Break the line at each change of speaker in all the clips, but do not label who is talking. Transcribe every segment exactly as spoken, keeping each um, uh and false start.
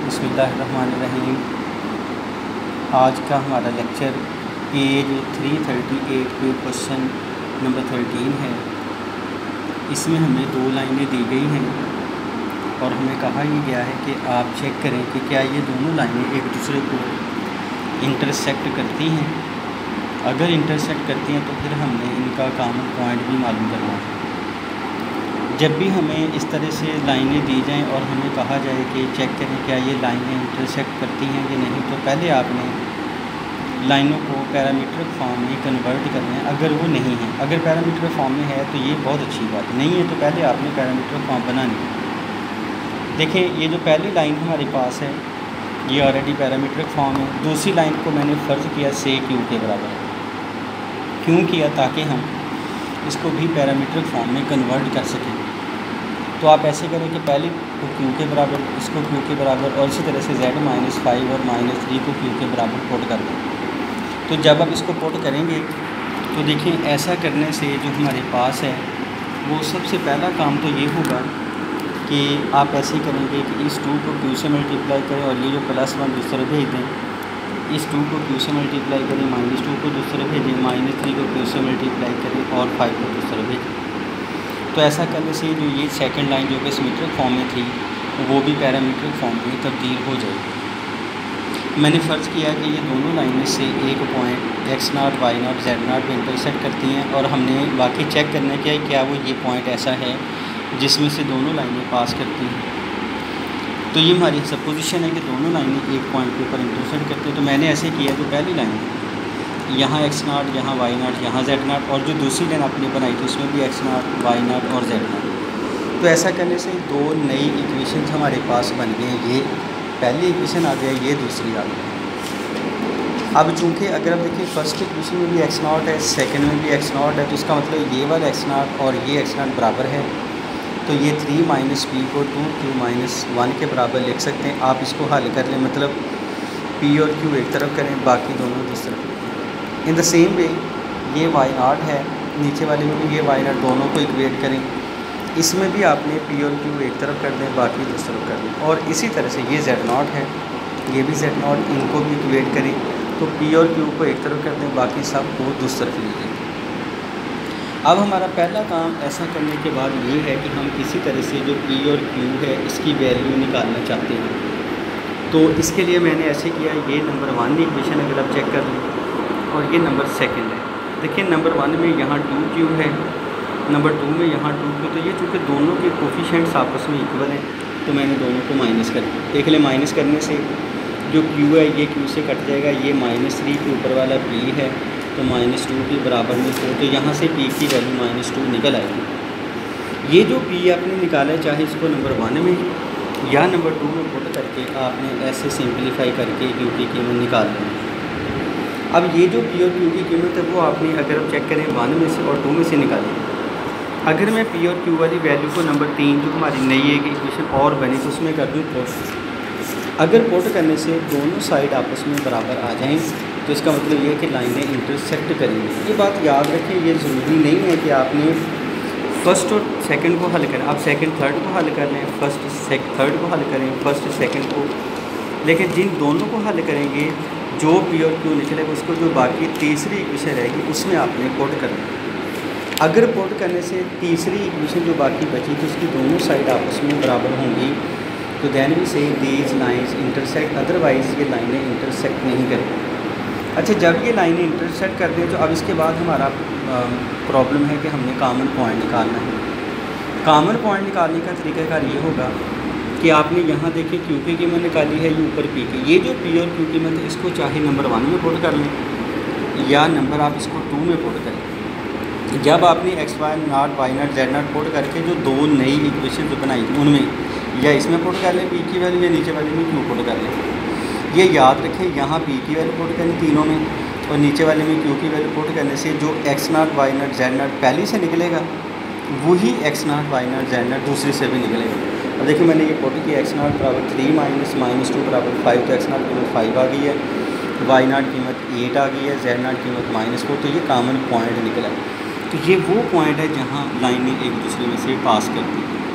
बिस्मिल्लाहिर्रहमानिर्रहीम। आज का हमारा लेक्चर पेज तीन सौ अड़तीस पे क्वेश्चन नंबर थर्टीन है। इसमें हमें दो लाइनें दी गई हैं और हमें कहा यह गया है कि आप चेक करें कि क्या ये दोनों लाइनें एक दूसरे को इंटरसेक्ट करती हैं। अगर इंटरसेक्ट करती हैं तो फिर हमने इनका कॉमन पॉइंट भी मालूम करना है। जब भी हमें इस तरह से लाइनें दी जाएं और हमें कहा जाए कि चेक करें क्या ये लाइनें इंटरसेक्ट करती हैं या नहीं, तो पहले आपने लाइनों को पैरामीट्रिक फॉर्म में कन्वर्ट करना है। अगर वो नहीं है, अगर पैरामीट्रिक फॉर्म में है तो ये बहुत अच्छी बात नहीं है, तो पहले आपने पैरामीट्रिक फॉर्म बनानी है। देखें, ये जो पहली लाइन हमारे पास है ये ऑलरेडी पैरामीट्रिक फॉर्म है। दूसरी लाइन को मैंने फ़र्ज़ किया से क्यू के बराबर। क्यों किया? ताकि हम इसको भी पैरामीट्रिक फॉर्म में कन्वर्ट कर सकें। तो आप ऐसे करें कि पहले को क्यू के बराबर, इसको क्यू के बराबर, और इसी तरह से जेड माइनस फाइव और माइनस थ्री को क्यू के बराबर पुट कर दें। तो जब आप इसको पुट करेंगे तो देखिए ऐसा करने से जो हमारे पास है वो सबसे पहला काम तो ये होगा कि आप ऐसे करेंगे कि इस टू को क्यू से मल्टीप्लाई करें और ये जो प्लस वन दूसरे भेज दें। इस टू को क्यू से मल्टीप्लाई करें, माइनस टू को दूसरे भेजें, माइनस थ्री को क्यू से मल्टीप्लाई करें और फाइव को दूसरे भेजें। तो ऐसा करने से जो ये सेकंड लाइन जो कि सिमेट्रिक फॉर्म में थी वो भी पैरामीट्रिक फॉर्म में तब्दील हो जाएगी। मैंने फ़र्ज़ किया कि ये दोनों लाइनें से एक point X naught Y naught Z naught पे इंटरसेक्ट करती हैं और हमने बाकी चेक करना है कि क्या वो ये पॉइंट ऐसा है जिसमें से दोनों लाइनें पास करती हैं। तो ये हमारी सपोजिशन है कि दोनों लाइनें एक पॉइंट के ऊपर इंटरसेक्ट करती हैं। तो मैंने ऐसे किया, जो पहली लाइन यहाँ एक्स नाट, यहाँ वाई नाट, यहाँ जेड नाट, और जो दूसरी लाइन आपने बनाई थी उसमें भी एक्स नाट, वाई नाट और जेड नाट। तो ऐसा करने से दो नई इक्वेशन हमारे पास बन गए। ये पहली इक्वेशन आ गया, ये दूसरी आ गई। अब चूँकि अगर आप देखिए फर्स्ट इक्वेशन में भी एक्स नाट है, सेकंड में भी एक्स नाट है, तो इसका मतलब ये वाला एक्स नाट और ये एक्स नाट बराबर है। तो ये थ्री माइनस पी को टू क्यू माइनस वन के बराबर लिख सकते हैं। आप इसको हल कर लें, मतलब पी और क्यू एक तरफ करें, बाकी दोनों दूसरी तरफ। इन द सेम वे ये वाई नाट है, नीचे वाले में भी ये वाई नाट, दोनों को इक्वेट करें। इसमें भी आपने पी और क्यू एक तरफ कर दें, बाकी दूसरी तरफ कर दें। और इसी तरह से ये जेड नाट है, ये भी जेड नाट, इनको भी इक्वेट करें। तो पी और क्यू को एक तरफ कर दें, बाकी सब को दूसरी तरफ लीजिए। अब हमारा पहला काम ऐसा करने के बाद ये है कि हम किसी तरह से जो पी और क्यू है इसकी वैल्यू निकालना चाहते हैं। तो इसके लिए मैंने ऐसे किया, ये नंबर वन इक्वेशन अगर आप चेक कर लें और ये नंबर सेकंड है। देखिए नंबर वन में यहाँ टू क्यू है, नंबर टू में यहाँ टू क्यू। तो ये चूँकि दोनों के कोफिशिएंट्स आपस में इक्वल हैं तो मैंने दोनों को माइनस कर दिया। देख लें, माइनस करने से जो क्यू है ये क्यू से कट जाएगा। ये माइनस थ्री के ऊपर वाला पी है तो माइनस टू के बराबर में फोर, तो यहाँ से पी की वैल्यू माइनस टू निकल आएगी। ये जो पी आपने निकाला है, चाहे इसको नंबर वन में या नंबर टू में पुट करके आपने ऐसे सिंप्लीफाई करके क्यू की कीमत निकाल लें। अब ये जो पी और क्यू की कीमत है वो आपने अगर आप चेक करें वन में से और टू में से निकालें। अगर मैं पी और क्यू वाली वैल्यू को नंबर तीन जो हमारी नई एक इक्वेशन और बनी तो उसमें कर दूँ पुट। अगर पुट करने से दोनों साइड आपस में बराबर आ जाएं तो इसका मतलब ये है कि लाइनें इंटरसेक्ट करेंगी। ये बात याद रखें, ये ज़रूरी नहीं है कि आपने फ़र्स्ट और सेकंड को हल करें। आप सेकंड थर्ड को हल कर लें, फर्स्ट सेक थर्ड को हल करें, फर्स्ट सेकंड को। लेकिन जिन दोनों को हल करेंगे जो पी और क्यू निकलेगा उसको जो बाकी तीसरी इक्वेशन रहेगी उसमें आपने पुट करना। अगर पुट करने से तीसरी इक्वेशन जो बाकी बची तो उसकी दोनों साइड आपस में बराबर होंगी, तो then we see these lines intersect, otherwise ये लाइनें इंटरसेक्ट नहीं करेंगी। अच्छा, जब ये लाइनें इंटरसेक्ट कर दें तो अब इसके बाद हमारा प्रॉब्लम है कि हमने कॉमन पॉइंट निकालना है। कॉमन पॉइंट निकालने का तरीक़ाकार ये होगा कि आपने यहाँ देखिए क्यू की कीमत निकाली है, ये ऊपर पी की। ये जो पी और क्यू कीमत है इसको चाहे नंबर वन में पुट कर लें या नंबर आप इसको टू में पुट करें। जब आपने X Y naught, Y naught, Z naught put करके जो दो नई इक्वेशन जो बनाई उनमें या इसमें पुट कर लें पी की वैल्यू या नीचे वाले में क्यू पुट कर लें। ये याद रखें, यहाँ पी की वैल्यू पुट करनी तीनों में और नीचे वाले में क्यू की वैल्यू पुट करने से जो X naught, Y naught, Z naught पहली से निकलेगा वही X naught, Y naught, Z naught दूसरी से भी निकलेगा। अब देखिए मैंने ये पुट किया, एक्स नाट बराबर थ्री माइनस माइनस टू बराबर फाइव, तो एक्स नाट कीमत फाइव आ गई है, वाई नाट कीमत एट आ गई है, जेड नाट कीमत माइनस फोर। तो ये कॉमन पॉइंट निकला। तो ये वो पॉइंट है जहाँ लाइनें एक दूसरे में से पास करती हैं।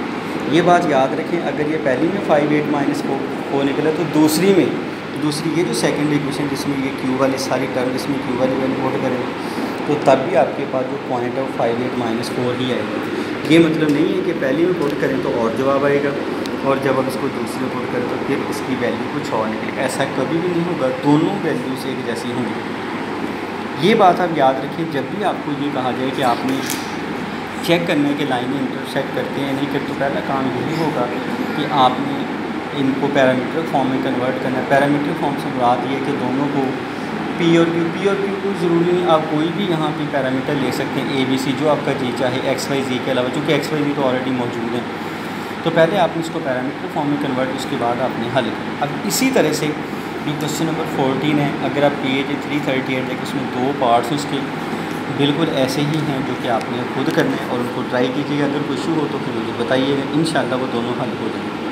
ये बात याद रखें, अगर ये पहली में five eight minus four four निकला तो दूसरी में दूसरी ये जो सेकेंड इक्वेशन जिसमें ये क्यू वाली सारी टर्म इसमें क्यू वाली वैल्यू पुट करें तो तब भी आपके पास जो पॉइंट है वो फाइव एट माइनस फोर ही आएगा। ये मतलब नहीं है कि पहली में पुट करें तो और जवाब आएगा और जब हम इसको दूसरी में पुट करें तो फिर इसकी वैल्यू कुछ और निकलेगी। ऐसा कभी भी नहीं होगा, दोनों वैल्यूज़ एक जैसी होंगी। ये बात आप याद रखें, जब भी आपको ये कहा जाए कि आपने चेक करना है कि लाइनें इंटरसेक्ट करते हैं नहीं करते, तो पहला काम यही होगा कि आपने इनको पैरामीट्रिक फॉर्म में कन्वर्ट करना है। पैरामीट्रिक फॉर्म से मुराद ये है कि दोनों को पी और क्यू पी और क्यू को ज़रूरी नहीं, आप कोई भी यहाँ पे पैरामीटर ले सकते हैं, ए बी सी जो आपका जी चाहे, एक्स वाई जी के अलावा, चूँकि एक्स वाई जी तो ऑलरेडी मौजूद है। तो पहले आपने इसको पैरामीट्रिक फॉर्म में कन्वर्ट, उसके बाद आपने हल किया। अब इसी तरह से जो क्वेश्चन नंबर फोर्टीन है, अगर आप पेज थ्री थर्टी एट देखिए उसमें दो पार्ट्स हैं उसके बिल्कुल ऐसे ही हैं जो कि आपने खुद करने हैं और उनको ट्राई कीजिएगा। अगर कोई इशू हो तो फिर मुझे बताइएगा, इंशाल्लाह वो दोनों हल हो जाएंगे।